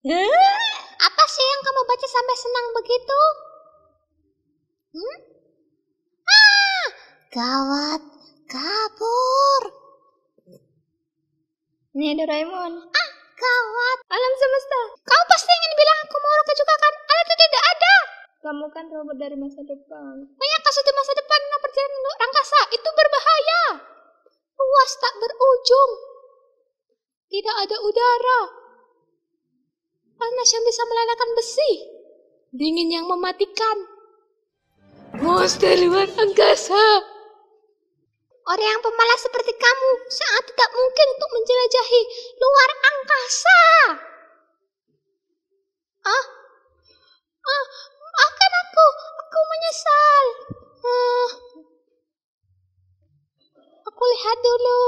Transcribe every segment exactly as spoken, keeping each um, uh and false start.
Hah? Apa sih yang kamu baca sampai senang begitu? Hmm? Ah, gawat, kabur. Nih Doraemon. Ah, gawat. Alam semesta. Kau pasti ingin bilang aku mau Ruka juga kan? Alat itu tidak ada. Kamu kan robot dari masa depan. Banyak kasus di masa depan yang perjalanan angkasa itu berbahaya. Luas tak berujung. Tidak ada udara. Panas yang bisa melelehkan besi. Dingin yang mematikan. Monster luar angkasa. Orang yang pemalas seperti kamu sangat tidak mungkin untuk menjelajahi luar angkasa. Ah, ah, maafkan aku, aku menyesal. Ah, aku lihat dulu.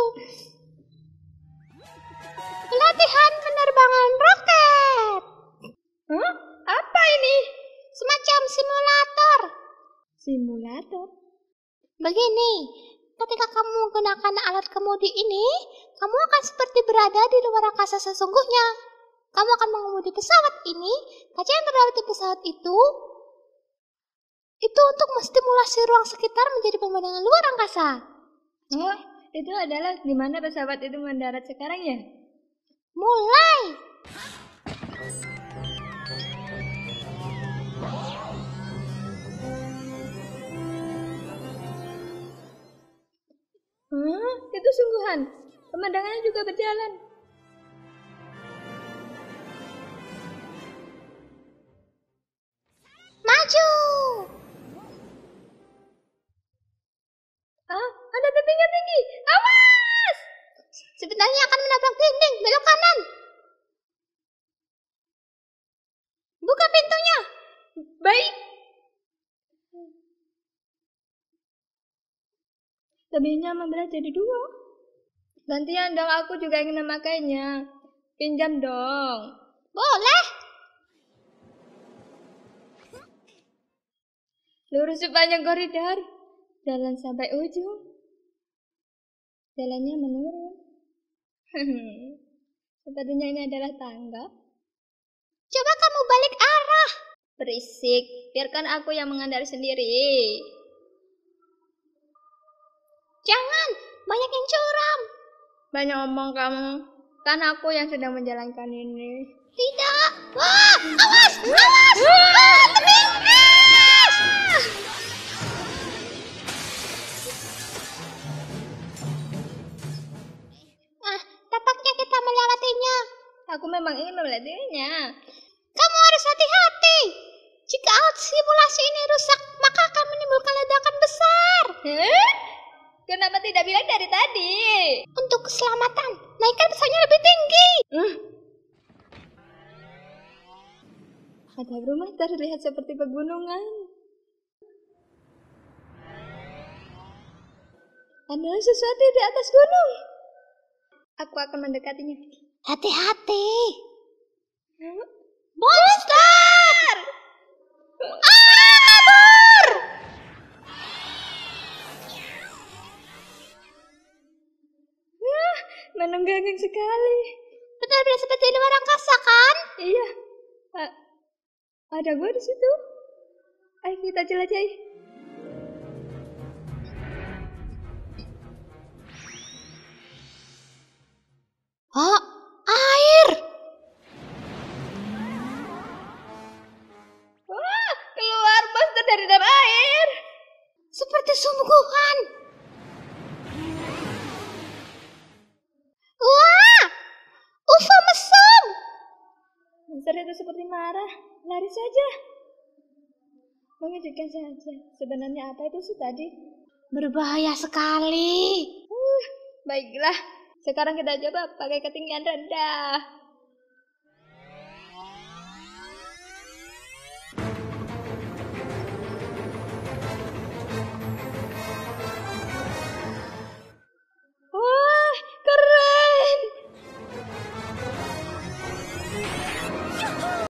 Pelatihan penerbangan roket. Hah? Apa ini? Semacam simulator. Simulator? Begini, ketika kamu menggunakan alat kemudi ini, kamu akan seperti berada di luar angkasa sesungguhnya. Kamu akan mengemudi pesawat ini, kaca yang terdapat di pesawat itu, itu untuk menstimulasi ruang sekitar menjadi pemandangan luar angkasa. Oh, itu adalah di mana pesawat itu mendarat sekarang ya? Mulai! Hah? Itu sungguhan. Pemandangannya juga berjalan. Maju! Ah, ada tebing yang tinggi. Awas! Sebenarnya akan menabrak dinding, belok kanan. Buka pintunya. Baik. Tebingnya membelah jadi dua. Gantian dong, aku juga ingin memakainya. Pinjam dong. Boleh. Lurus sepanjang koridor. Jalan sampai ujung. Jalannya menurun. Sepertinya ini adalah tangga. Coba kamu balik arah. Berisik, biarkan aku yang mengendari sendiri. Jangan, banyak yang curam. Banyak omong kamu. Kan aku yang sedang menjalankan ini. Tidak. Wah, awas, awas. Ah, tebing. Ah. Ah, tampaknya kita melewatinya. Aku memang ingin melewatinya. Kamu harus hati-hati. Jika alat simulasi ini rusak, maka akan menimbulkan ledakan besar. Hah? Kenapa tidak bilang dari tadi? Untuk keselamatan, naikkan pesawatnya lebih tinggi. Uh. Ada rumah terlihat seperti pegunungan. Ada sesuatu di atas gunung. Aku akan mendekatinya. Hati-hati. Huh? Monster! Ah, kabur! Wah, menenggangkan sekali. Benar-benar seperti di luar angkasa, kan? Iya. A- ada gua di situ. Ayo kita jelajahi. Oh, air! Wah, keluar monster dari dalam air. Seperti sungguhan. Wah, U F O mesum. Monster itu seperti marah. Lari saja. Mengejutkan saja. Sebenarnya apa itu sih tadi? Berbahaya sekali. Uh, baiklah. Sekarang kita coba pakai ketinggian rendah.